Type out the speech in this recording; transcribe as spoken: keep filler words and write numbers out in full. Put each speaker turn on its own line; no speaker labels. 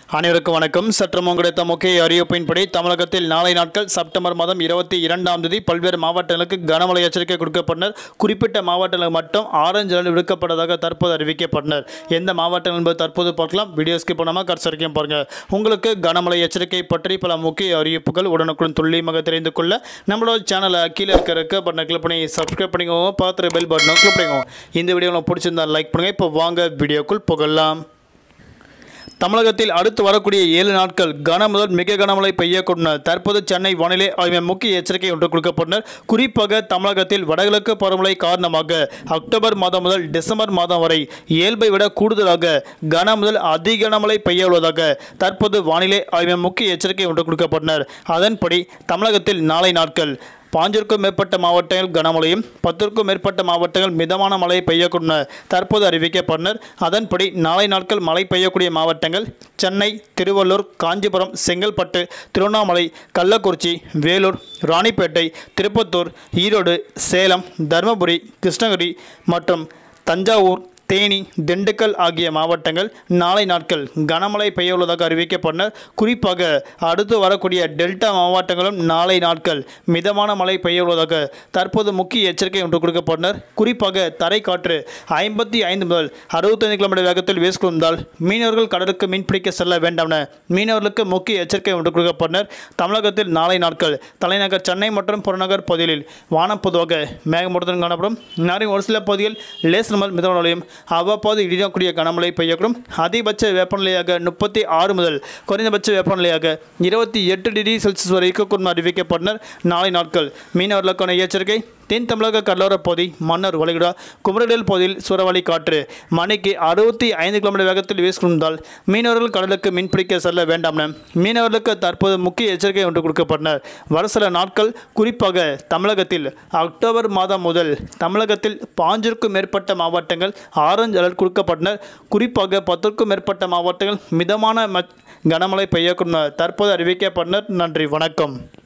அனைவருக்கும் வணக்கம். சற்று முன் கிடைத்த முக்கிய அறிவிப்பின்படி தமிழகத்தில் நாளை நாட்கள் செப்டம்பர் மாதம் இருபத்தி இரண்டாம் தேதி பல்வேறு மாவட்டங்களுக்கு கனமழை எச்சரிக்கை கொடுக்கப்பட்டனர். குறிப்பிட்ட மாவட்டங்களுக்கு மட்டும் ஆரஞ்சு அலர்ட் விடுக்கப்பட்டதாக தற்போது அறிவிக்கப்பட்டனர். எந்த மாவட்டங்கள் என்பது தற்போது பார்க்கலாம். வீடியோ ஸ்கிப் பண்ணாமல் கடைசி வரைக்கும் பாருங்கள். உங்களுக்கு கனமழை எச்சரிக்கை பற்றி பல முக்கிய அறிவிப்புகள் உடனுக்குடன் துல்லியமாக தெரிந்து கொள்ள நம்மளோட சேனலை கீழே இருக்க பட்டனை கிளிக் பண்ணி சப்ஸ்கிரைப் பண்ணிக்கோங்க. பார்த்துட்டு பெல் பட்டனை கிளிக் பண்ணிக்கோங்க. இந்த வீடியோ உங்களுக்கு பிடிச்சிருந்தா லைக் பண்ணுங்கள். இப்போ வாங்க வீடியோக்குள் புகழலாம். தமிழகத்தில் அடுத்து வரக்கூடிய ஏழு நாட்கள் கன முதல் மிக கனமழை பெய்யக்கூடும். தற்போது சென்னை வானிலை ஆய்வு முக்கிய எச்சரிக்கை ஒன்று கொடுக்கப்பட்டனர். குறிப்பாக தமிழகத்தில் வடகிழக்கு பருவமழை காரணமாக அக்டோபர் மாதம் முதல் டிசம்பர் மாதம் வரை இயல்பை விட கூடுதலாக கன முதல் அதி கனமழை பெய்ய உள்ளதாக தற்போது வானிலை ஆய்வு முக்கிய எச்சரிக்கை ஒன்று கொடுக்கப்பட்டனர். அதன்படி தமிழகத்தில் நாளை நாட்கள் பாஞ்சிற்கும் மேற்பட்ட மாவட்டங்கள் கனமழையும் பத்திற்கும் மேற்பட்ட மாவட்டங்கள் மிதமான மழை பெய்யக்கூடும் தற்போது அறிவிக்கப்பட்டனர். அதன்படி நாளை நாட்கள் மழை பெய்யக்கூடிய மாவட்டங்கள் சென்னை, திருவள்ளூர், காஞ்சிபுரம், செங்கல்பட்டு, திருவண்ணாமலை, கள்ளக்குறிச்சி, வேலூர், ராணிப்பேட்டை, திருப்பத்தூர், ஈரோடு, சேலம், தருமபுரி, கிருஷ்ணகிரி மற்றும் தஞ்சாவூர், தேனி, திண்டுக்கல் ஆகிய மாவட்டங்கள் நாளை நாட்கள் கனமழை பெய்ய உள்ளதாக அறிவிக்கப்பட்டனர். குறிப்பாக அடுத்து வரக்கூடிய டெல்டா மாவட்டங்களும் நாளை நாட்கள் மிதமான மழை பெய்ய உள்ளதாக தற்போது முக்கிய எச்சரிக்கை ஒன்று கொடுக்கப்பட்டனர். குறிப்பாக தரை காற்று ஐம்பத்தி ஐந்து முதல் அறுபத்தைந்து கிலோமீட்டர் வேகத்தில் வீசிக்கொண்டால் மீனவர்கள் கடலுக்கு மீன்பிடிக்க செல்ல வேண்டாம் என மீனவர்களுக்கு முக்கிய எச்சரிக்கை ஒன்று கொடுக்கப்பட்டனர். தமிழகத்தில் நாளை நாட்கள் தலைநகர் சென்னை மற்றும் புறநகர் பகுதிகளில் வானம் பொதுவாக மேகமூட்டத்துடன் காணப்படும். நாளின் ஒரு சில பகுதியில் லேசர் முதல் மிதமான மழையும் அவ்வப்போது இடியக்கூடிய கனமழை பெய்யக்கூடும். அதிகபட்ச வெப்பநிலையாக முப்பத்தி ஆறு முதல் குறைந்தபட்ச வெப்பநிலையாக இருபத்தி எட்டு டிகிரி செல்சியஸ் வரை இருக்கக்கூடும் அறிவிக்கப்பட்டனர். நாளை நாட்கள் மீனவர்களுக்கான எச்சரிக்கை. தென் தமிழக கடலோர பகுதி, மன்னார் வளைகுடா, குமரிடல் பகுதியில் சூறாவளி காற்று மணிக்கு அறுபத்தி ஐந்து கிலோமீட்டர் வேகத்தில் வீசிக்கொண்டால் மீனவர்கள் கடலுக்கு மீன்பிடிக்க செல்ல வேண்டாம் என மீனவர்களுக்கு தற்போது முக்கிய எச்சரிக்கை ஒன்று கொடுக்கப்பட்டனர். வர சில நாட்கள் குறிப்பாக தமிழகத்தில் அக்டோபர் மாதம் முதல் தமிழகத்தில் பாஞ்சிற்கும் மேற்பட்ட மாவட்டங்கள் ஆரஞ்சு அலர்ட் கொடுக்கப்பட்டனர். குறிப்பாக பத்திற்கும் மேற்பட்ட மாவட்டங்கள் மிதமான கனமழை பெய்யக்கூடும் தற்போது அறிவிக்கப்பட்டனர். நன்றி, வணக்கம்.